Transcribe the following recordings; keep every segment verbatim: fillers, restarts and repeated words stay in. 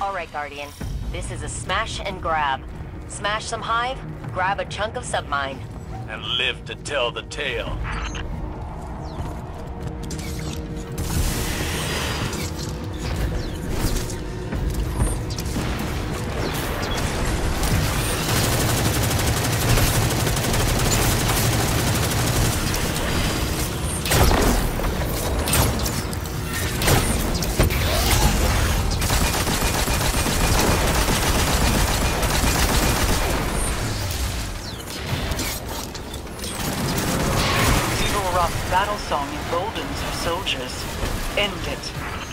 Alright, Guardian. This is a smash and grab. Smash some hive, grab a chunk of submine. And live to tell the tale. Battle song emboldens her soldiers. End it.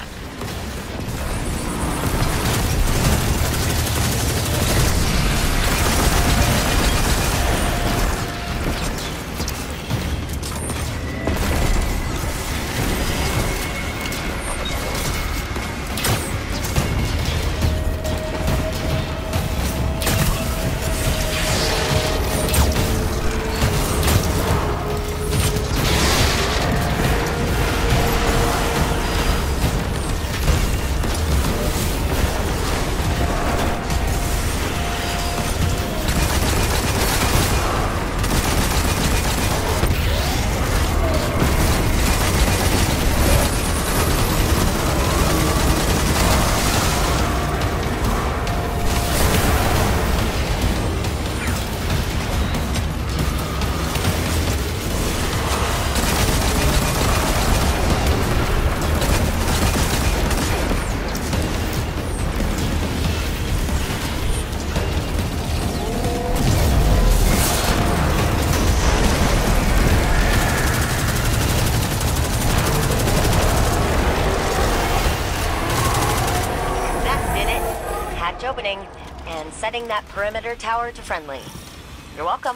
Opening and setting that perimeter tower to friendly. You're welcome.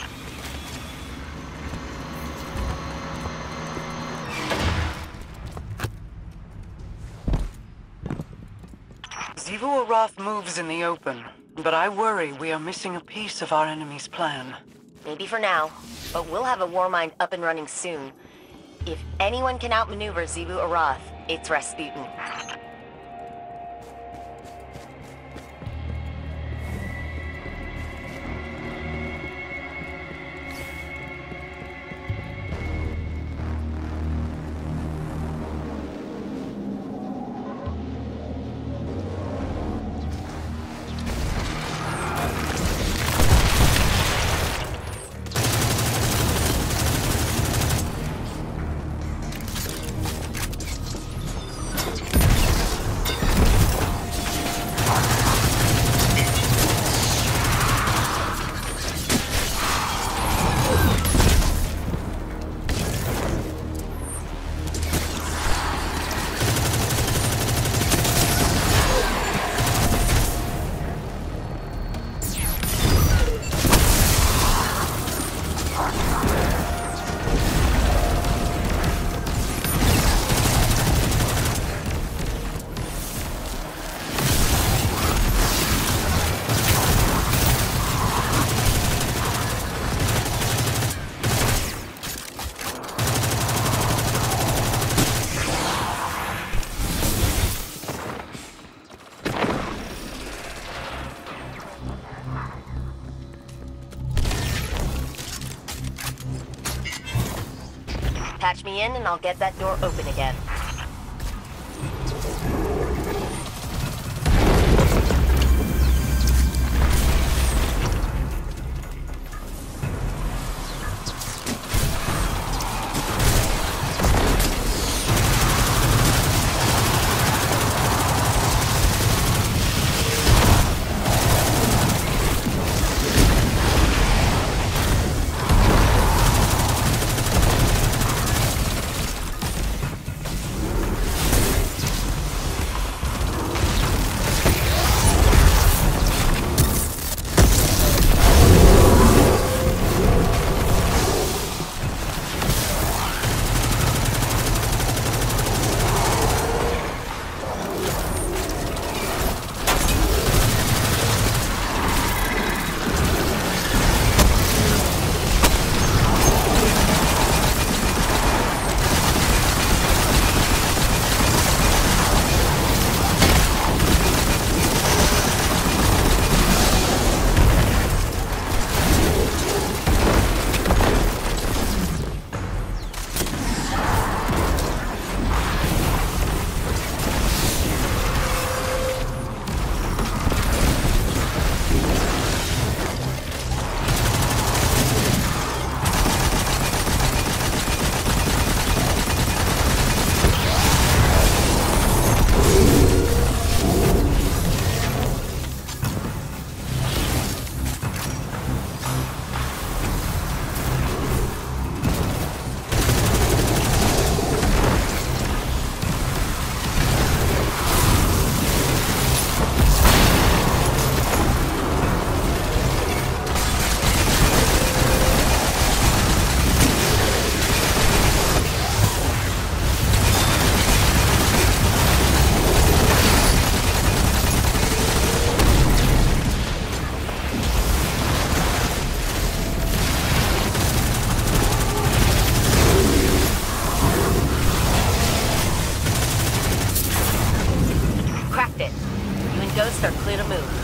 Xivu Arath moves in the open, but I worry we are missing a piece of our enemy's plan. Maybe for now, but we'll have a Warmind up and running soon. If anyone can outmaneuver Xivu Arath, it's Rasputin. Patch me in and I'll get that door open again. Ghosts are clear to move.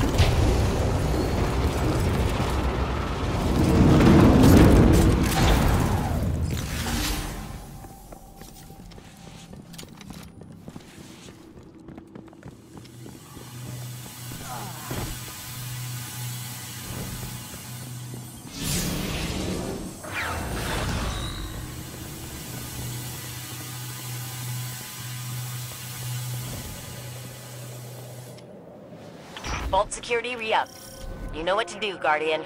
Vault security re-up. You know what to do, Guardian.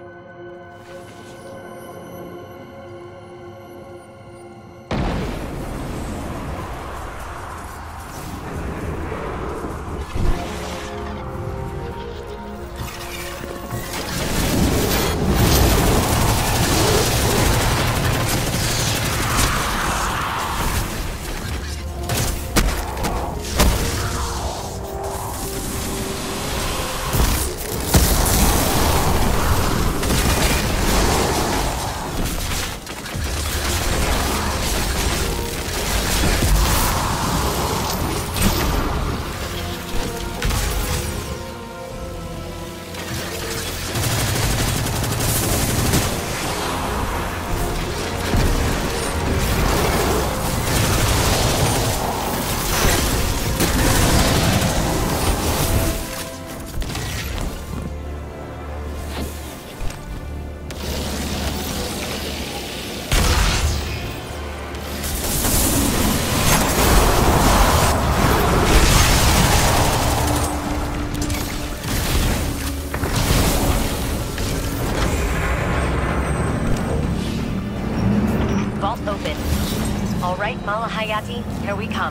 Vault open. All right, Mala Hayati, here we come.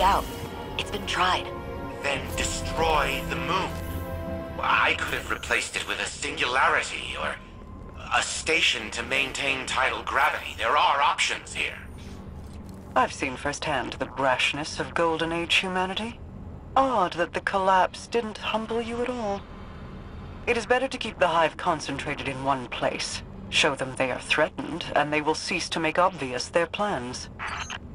out. It's been tried. Then destroy the moon. I could have replaced it with a singularity or a station to maintain tidal gravity. There are options here. I've seen firsthand the brashness of Golden Age humanity. Odd that the collapse didn't humble you at all. It is better to keep the Hive concentrated in one place. Show them they are threatened, and they will cease to make obvious their plans.